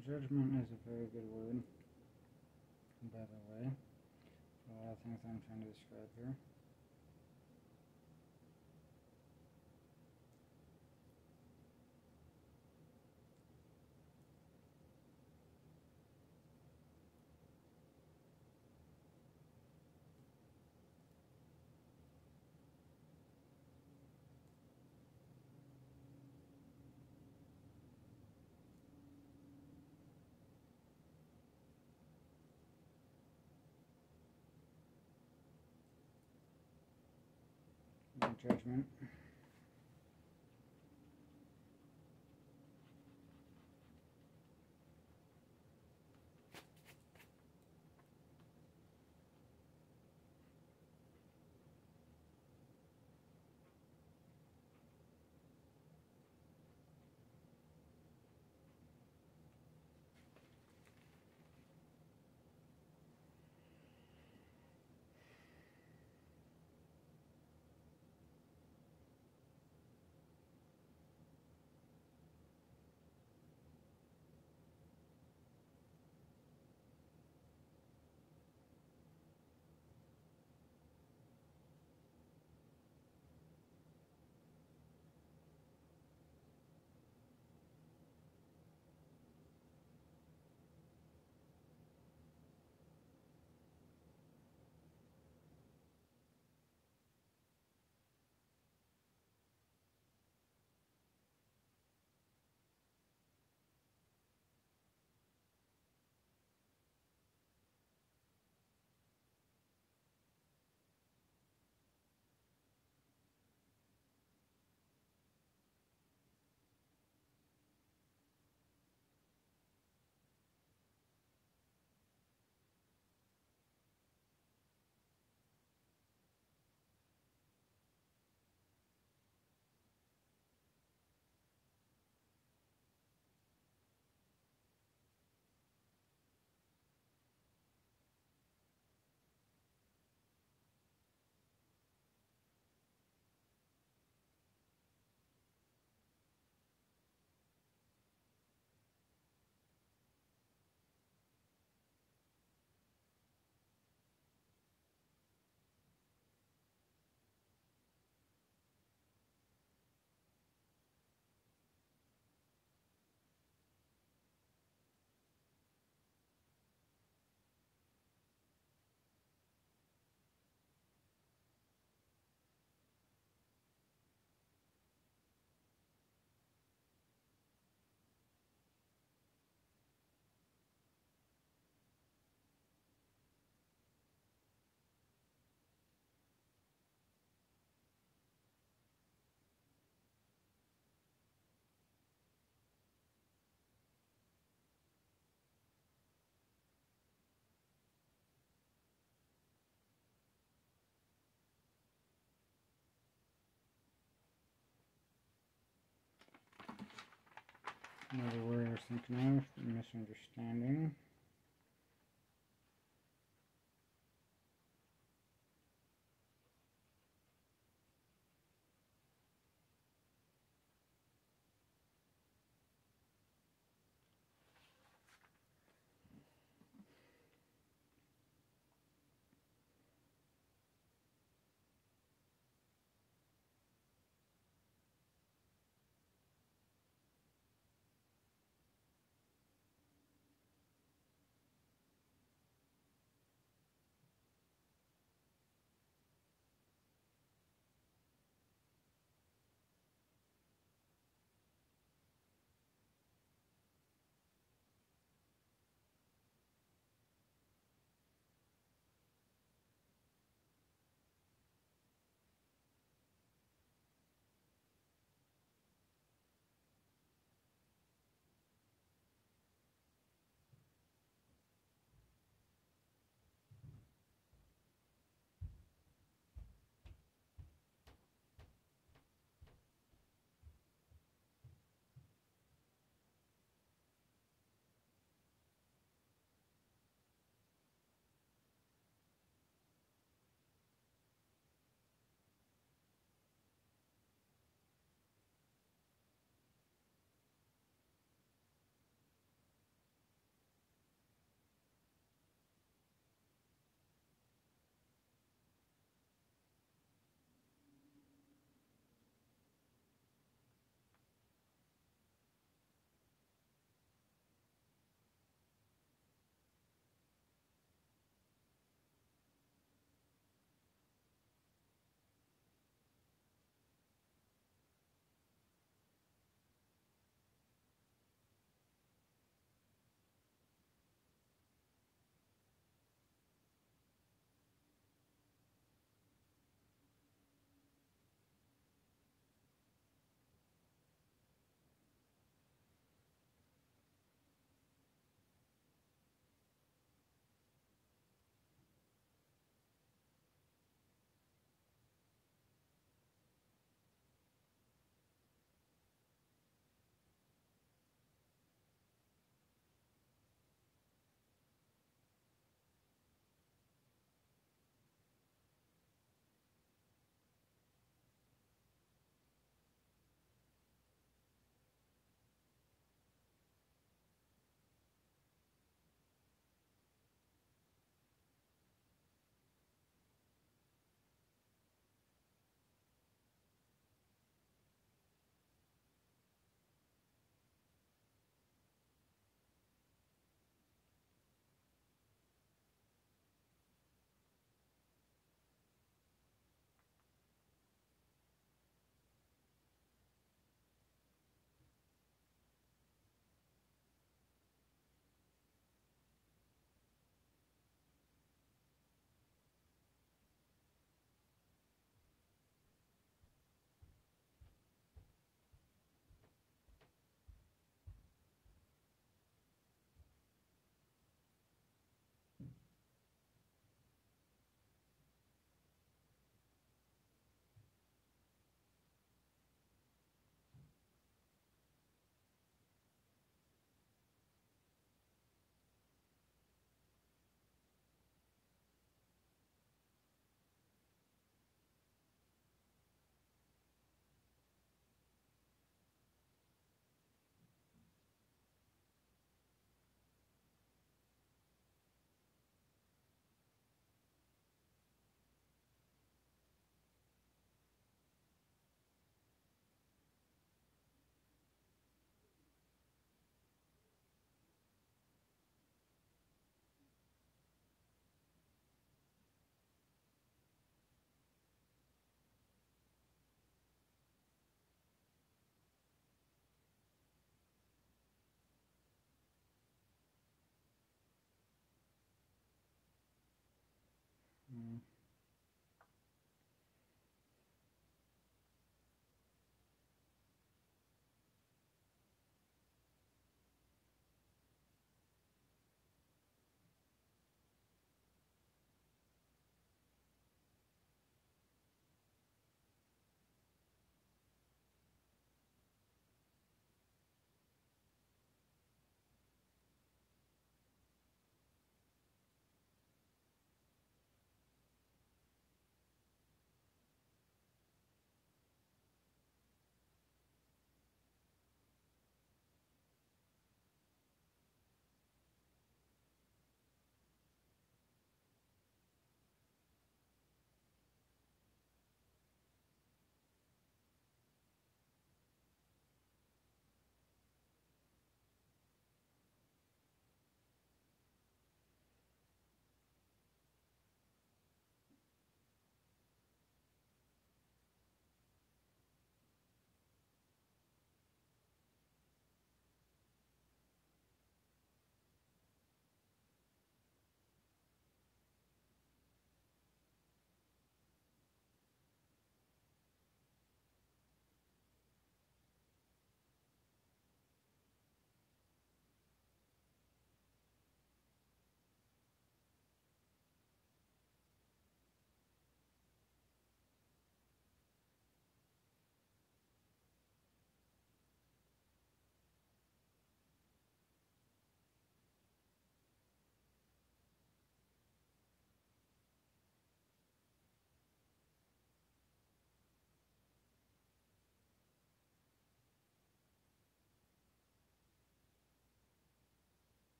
Judgment is a very good word, by the way, for a lot of things I'm trying to describe here. Judgment. Another word I was thinking of, misunderstanding.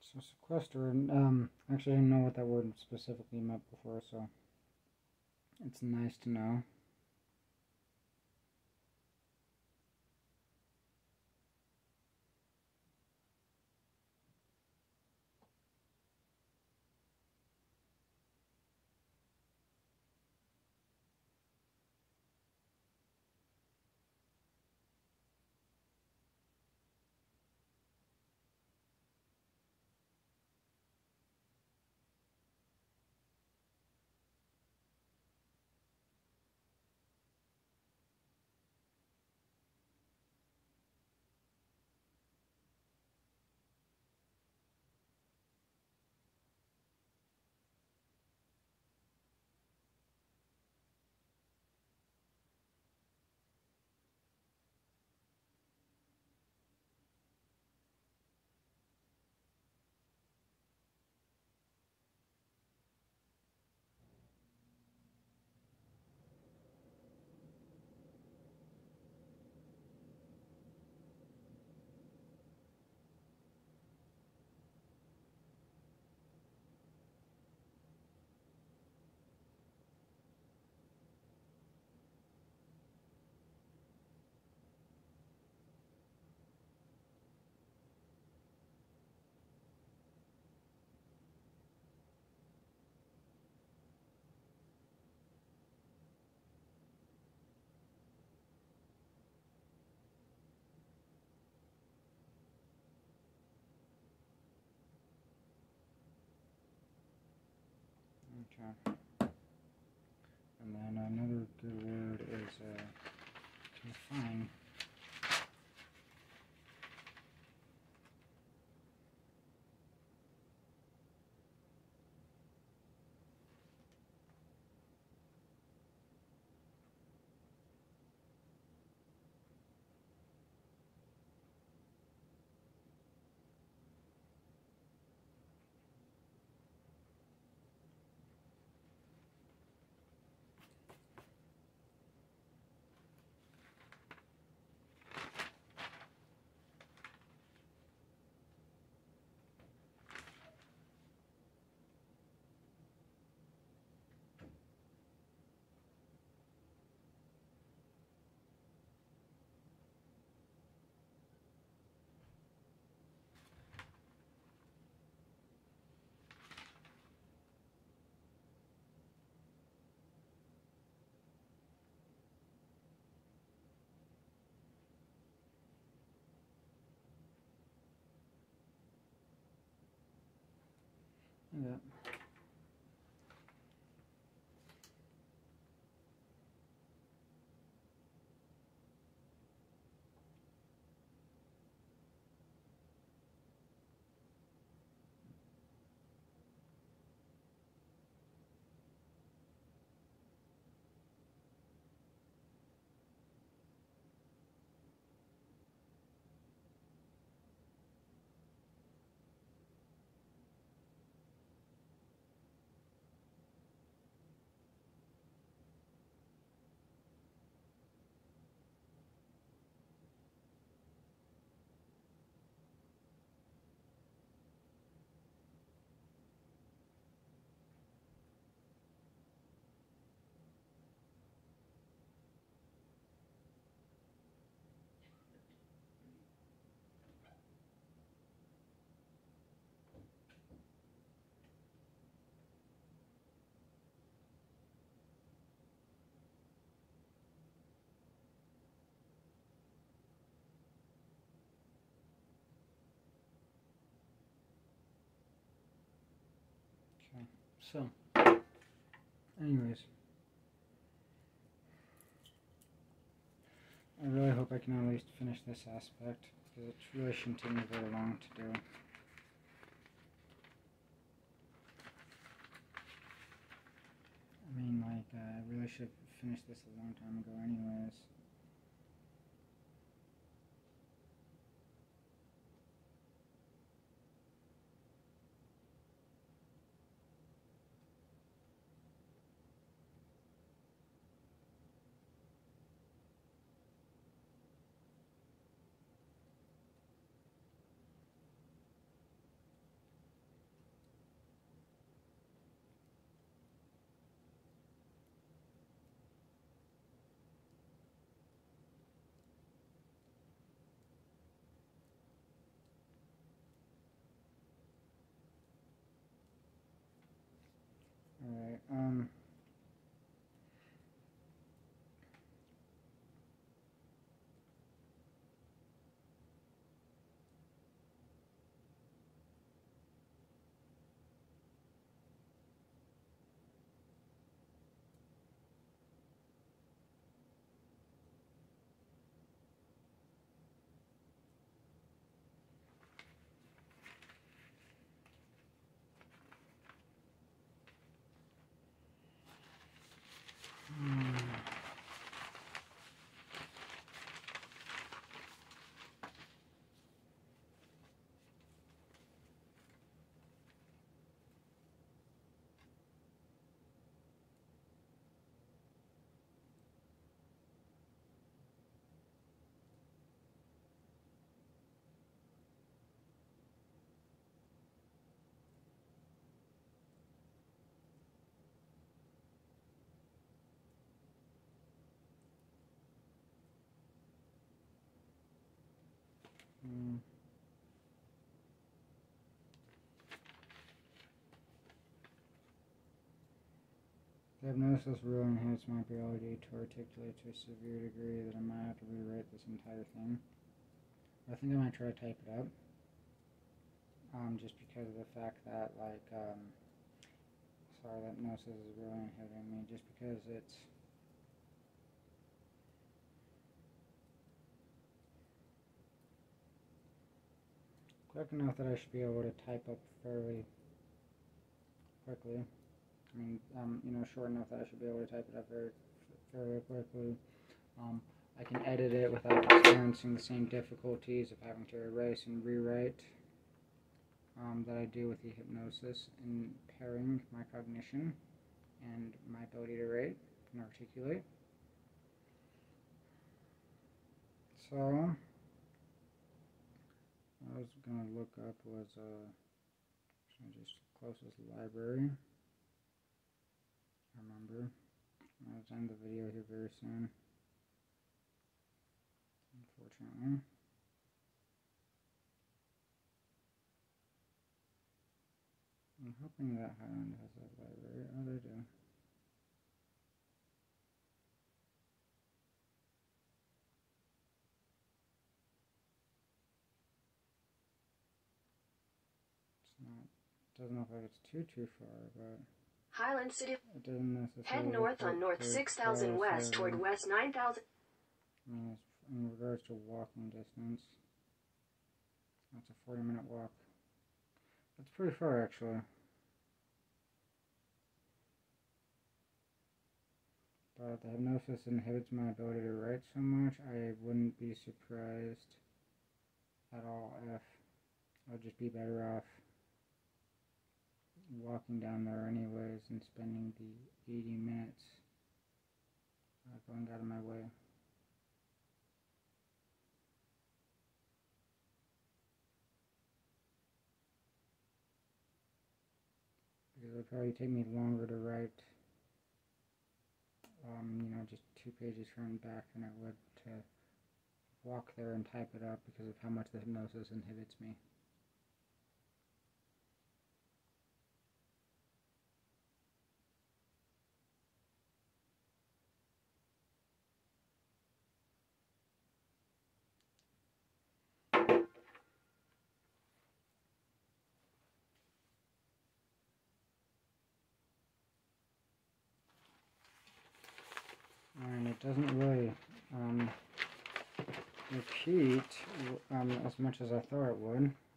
So sequester, actually I didn't know what that word specifically meant before, so it's nice to know. Okay. And then another good word is confine. Yeah. Okay. So, anyways, I really hope I can at least finish this aspect, because it really shouldn't take me very long to do. I mean, like, I really should have finished this a long time ago anyways. The hypnosis really inhibits my ability to articulate to a severe degree that I might have to rewrite this entire thing. I think I might try to type it up. Just because of the fact that, like, sorry, that hypnosis is really inhibiting me, just because it's quick enough that I should be able to type up fairly quickly. I mean, short enough that I should be able to type it up fairly quickly. I can edit it without experiencing the same difficulties of having to erase and rewrite that I do with the hypnosis, impairing my cognition and my ability to write and articulate. So, what I was going to look up was just closest library. I remember. I'll end the video here very soon, unfortunately. I'm hoping that Highland has a library. Oh, they do. It's not. Doesn't look like it's too far, but Highland City. It doesn't necessarily. Head north on North 6000 West toward West 9000. I mean, in regards to walking distance, that's a 40-minute walk. That's pretty far, actually. But the hypnosis inhibits my ability to write so much, I wouldn't be surprised at all if I would just be better off walking down there anyways and spending the 80 minutes going out of my way. Because it would probably take me longer to write, just 2 pages front and back than it would to walk there and type it up because of how much the hypnosis inhibits me. And it doesn't really repeat as much as I thought it would.